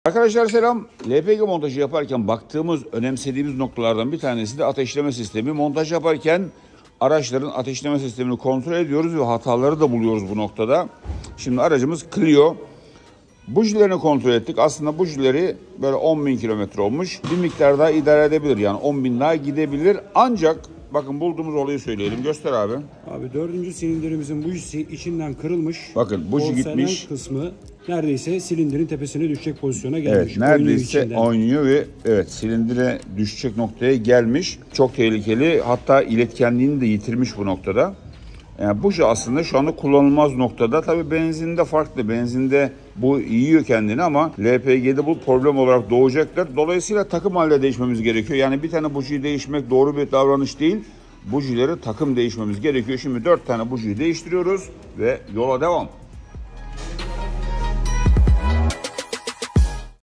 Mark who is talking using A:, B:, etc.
A: Arkadaşlar selam. LPG montajı yaparken baktığımız, önemsediğimiz noktalardan bir tanesi de ateşleme sistemi. Montaj yaparken araçların ateşleme sistemini kontrol ediyoruz ve hataları da buluyoruz bu noktada. Şimdi aracımız Clio. Bujilerini kontrol ettik. Aslında bujileri böyle 10.000 kilometre olmuş. Bir miktar daha idare edebilir. Yani 10.000 daha gidebilir. Ancak bakın bulduğumuz olayı söyleyelim. Göster abi.
B: Abi 4. silindirimizin bujisi içinden kırılmış.
A: Bakın buji gitmiş.
B: Kısmı neredeyse silindirin tepesine düşecek pozisyona gelmiş.
A: Evet, neredeyse oynuyor ve evet silindire düşecek noktaya gelmiş. Çok tehlikeli. Hatta iletkenliğini de yitirmiş bu noktada. Yani buji aslında şu anda kullanılmaz noktada. Tabii benzinde farklı. Benzinde bu yiyor kendini ama LPG'de bu problem olarak doğacaktır. Dolayısıyla takım halde değişmemiz gerekiyor. Yani bir tane bujiyi değişmek doğru bir davranış değil. Bujileri takım değişmemiz gerekiyor. Şimdi 4 tane bujiyi değiştiriyoruz ve yola devam.